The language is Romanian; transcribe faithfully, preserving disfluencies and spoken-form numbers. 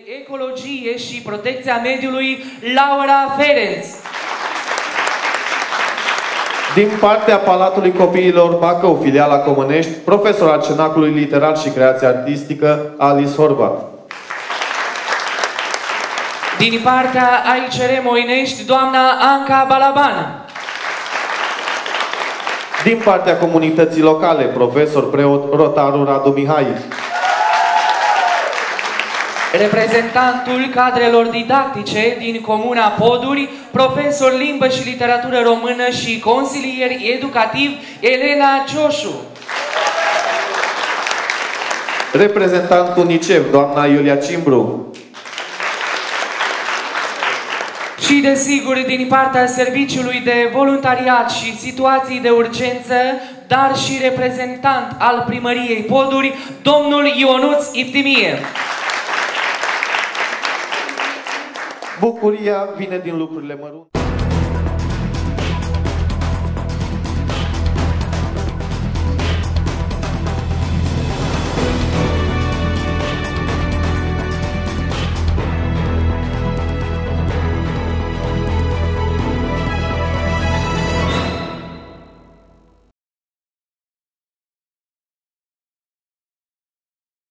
Ecologie și Protecția Mediului, Laura Ferenc. Din partea Palatului Copiilor Bacău, filiala Comănești, profesor al Cenaclului Literar și Creație Artistică, Alice Horvat. Din partea A I C R Moinești, doamna Anca Balaban. Din partea comunității locale, profesor preot Rotaru Radu Mihai. Reprezentantul cadrelor didactice din Comuna Poduri, profesor limbă și literatură română și consilier educativ, Elena Cioșu. Reprezentantul UNICEF, doamna Iulia Cimbru. Și, desigur, din partea Serviciului de Voluntariat și Situații de Urgență, dar și reprezentant al Primăriei Poduri, domnul Ionuț Iptimie. Bucuria vine din lucrurile mărunte.